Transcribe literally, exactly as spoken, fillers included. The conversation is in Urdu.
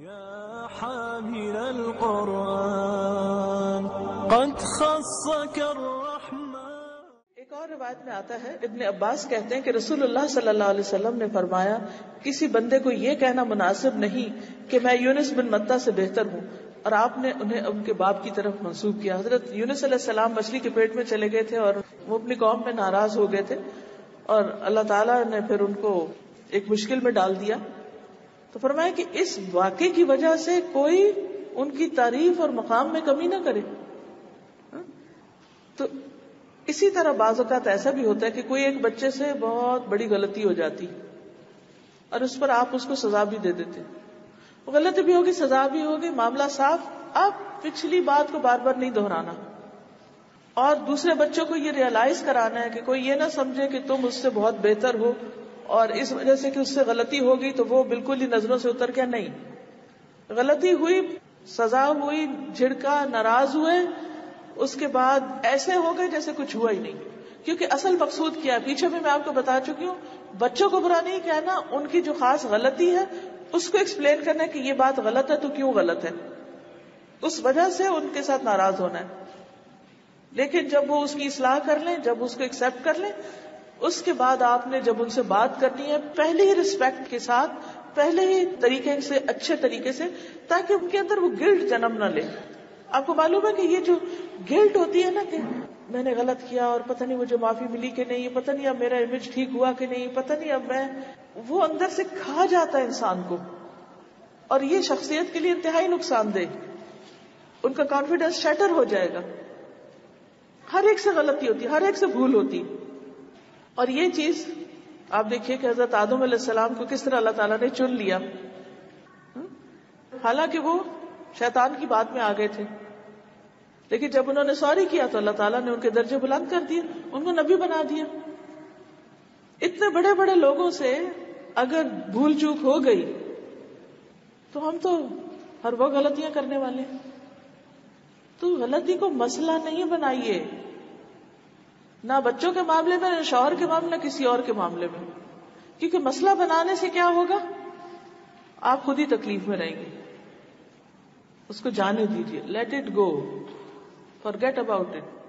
يا حامل القرآن قد خصك الرحمن. ایک اور روایت میں آتا ہے، ابن عباس کہتے ہیں کہ رسول اللہ صلی اللہ علیہ وسلم نے فرمایا کسی بندے کو یہ کہنا مناسب نہیں کہ میں یونس بن متہ سے بہتر ہوں، اور آپ نے انہیں ان کے باپ کی طرف منسوب کیا. حضرت یونس علیہ السلام مچھلی کے پیٹ میں چلے گئے تھے اور وہ اپنی قوم میں ناراض ہو گئے تھے، اور اللہ تعالیٰ نے پھر ان کو ایک مشکل میں ڈال دیا. تو فرمایا کہ اس واقعے کی وجہ سے کوئی ان کی تعریف اور مقام میں کمی نہ کرے. تو اسی طرح بعض اوقات ایسا بھی ہوتا ہے کہ کوئی ایک بچے سے بہت بڑی غلطی ہو جاتی اور اس پر آپ اس کو سزا بھی دے دیتے. وہ غلطی بھی ہوگی، سزا بھی ہوگی، معاملہ صاف. اب پچھلی بات کو بار بار نہیں دہرانا اور دوسرے بچوں کو یہ ریئلائز کرانا ہے کہ کوئی یہ نہ سمجھے کہ تم اس سے بہت بہتر ہو اور اس وجہ سے کہ اس سے غلطی ہوگی تو وہ بالکل ہی نظروں سے اتر گیا. نہیں، غلطی ہوئی، سزا ہوئی، جھڑکا، ناراض ہوئے، اس کے بعد ایسے ہو گئے جیسے کچھ ہوا ہی نہیں. کیونکہ اصل مقصود کیا ہے، پیچھے بھی میں آپ کو بتا چکی ہوں، بچوں کو برا نہیں کہنا، ان کی جو خاص غلطی ہے اس کو ایکسپلین کرنا ہے کہ یہ بات غلط ہے تو کیوں غلط ہے، اس وجہ سے ان کے ساتھ ناراض ہونا ہے. لیکن جب وہ اس کی اصلاح کر لیں، جب اس کو ایکسپٹ کر لیں، اس کے بعد آپ نے جب ان سے بات کرنی ہے پہلے ہی ریسپیکٹ کے ساتھ، پہلے ہی طریقے سے، اچھے طریقے سے، تاکہ ان کے اندر وہ گلٹ جنم نہ لے. آپ کو معلوم ہے کہ یہ جو گلٹ ہوتی ہے نا کہ میں نے غلط کیا اور پتہ نہیں مجھے معافی ملی کہ نہیں، پتہ نہیں اب میرا امیج ٹھیک ہوا کہ نہیں، پتہ نہیں اب میں، وہ اندر سے کھا جاتا ہے انسان کو، اور یہ شخصیت کے لیے انتہائی نقصان دہ. ان کا کانفیڈنس شیٹر ہو جائے گا. ہر ایک سے غلطی ہوتی، ہر ایک سے بھول ہوتی. اور یہ چیز آپ دیکھیے کہ حضرت آدم علیہ السلام کو کس طرح اللہ تعالیٰ نے چن لیا، حالانکہ وہ شیطان کی بات میں آ گئے تھے، لیکن جب انہوں نے سوری کیا تو اللہ تعالیٰ نے ان کے درجے بلند کر دیے، ان کو نبی بنا دیا. اتنے بڑے بڑے لوگوں سے اگر بھول چوک ہو گئی تو ہم تو ہر وہ غلطیاں کرنے والے ہیں. تو غلطی کو مسئلہ نہیں بنائیے، نہ بچوں کے معاملے میں، نہ شوہر کے معاملے میں، نہ کسی اور کے معاملے میں، کیونکہ مسئلہ بنانے سے کیا ہوگا، آپ خود ہی تکلیف میں رہیں گے. اس کو جانے دیجیے، let it go, forget about it.